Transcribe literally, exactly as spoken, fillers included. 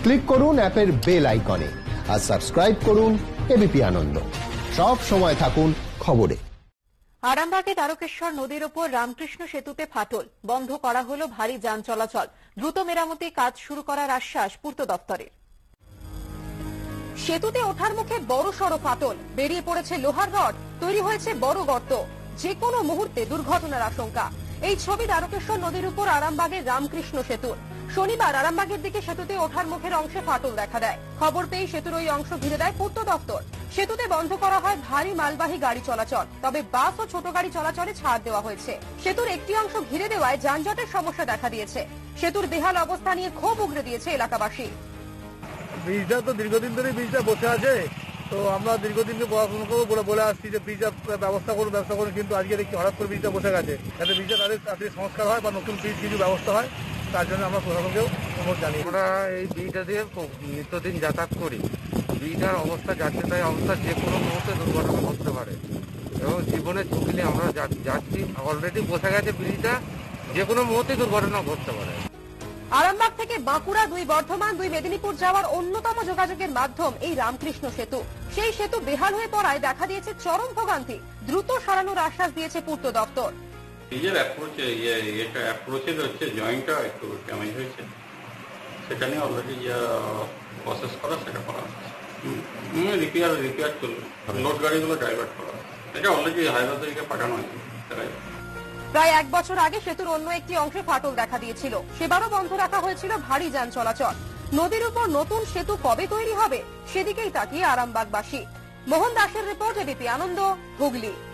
Click করুন অ্যাপের bell আইকনে আর সাবস্ক্রাইব করুন এবিপি আনন্দ। সব সময় থাকুন খবরে। আরামবাগে তারকেশ্বর নদীর ওপর রামকৃষ্ণ সেতুতে ফাটল, বন্ধ করা হলো ভারী যান চলাচল। দ্রুত মেরামতি কাজ শুরু করার আশ্বাস পূর্ত দপ্তরের। সেতুতে ওঠার মুখে বড় সড় ফাটল, বেরিয়ে পড়েছে লোহার রড, তৈরি হয়েছে বড় গর্ত, যে কোনো মুহূর্তে দুর্ঘটনার আশঙ্কা। এই ছবি তারকেশ্বর নদীর উপর আরামবাগের রামকৃষ্ণ সেতুর। শনিবার আরামবাগের দিকে সেতুতে ওঠার মুখের অংশে ফাটল দেখা দেয়। খবর পেয়ে সেতুর ওই অংশ ঘিরে দেয় পূর্ত দপ্তর। সেতুতে বন্ধ করা হয় ভারী মালবাহী গাড়ি চলাচল, তবে বাস ও ছোট গাড়ি চলাচলে ছাড় দেওয়া হয়েছে। সেতুর একটি অংশ ঘিরে দেওয়ায় যানজটের সমস্যা দেখা দিয়েছে। সেতুর বেহাল অবস্থা নিয়ে ক্ষোভ উগরে দিয়েছে এলাকাবাসী। ব্রিজটা তো দীর্ঘদিন ধরে ব্রিজটা বসে আছে, তো আমরা দীর্ঘদিন পড়াশোনা করবো বলে বলে আসছি যে ব্রিজটা ব্যবস্থা করুন ব্যবস্থা করুন, কিন্তু আজকে দেখছি হঠাৎ করে ব্রিজটা বসে গেছে। যাতে ব্রিজটা তাদের তাদের সংস্কার হয় বা নতুন ব্রিজ কিছু ব্যবস্থা হয়, তার জন্য আমরা প্রশাসনকেও অনুরোধ জানি। আমরা এই ব্রিজটা দিয়ে নিত্যদিন যাতায়াত করি। ব্রিজটার অবস্থা যাচ্ছে তাই অবস্থা যে কোনো মুহূর্তে দুর্ঘটনা ঘটতে পারে এবং জীবনের ঝুঁকি নিয়ে আমরা যাচ্ছি। অলরেডি বসে গেছে ব্রিজটা, যে কোনো মুহূর্তে দুর্ঘটনা ঘটতে পারে। আরামবাগ থেকে বাঁকুড়া, দুই বর্ধমান, দুই মেদিনীপুর যাওয়ার অন্যতম যোগাযোগের মাধ্যম এই রামকৃষ্ণ সেতু। সেই সেতু বেহাল হয়ে পড়ায় দেখা দিয়েছে চরম ভোগান্তি। দ্রুত সরানোর আশ্বাস দিয়েছে পূর্ত দপ্তর। ব্রিজের অ্যাপ্রোচে এটা অ্যাপ্রোচের হচ্ছে জয়েন্টটা একটু ড্যামেজ হয়েছে, সেটা নিয়ে অলরেডি যা প্রসেস করা সেটা করা হচ্ছে। রিপেয়ার রিপেয়ার চলবে, লোড গাড়িগুলো ডাইভার্ট করা, এটা অলরেডি হাইওয়ে থেকে পাঠানো হয়েছে। প্রায় এক বছর আগে সেতুর অন্য একটি অংশে ফাটল দেখা দিয়েছিল, সেবারও বন্ধ রাখা হয়েছিল ভারী যান চলাচল। নদীর উপর নতুন সেতু কবে তৈরি হবে সেদিকেই তাকিয়ে আরামবাগবাসী। মোহন দাসের রিপোর্ট, এবিপি আনন্দ, হুগলি।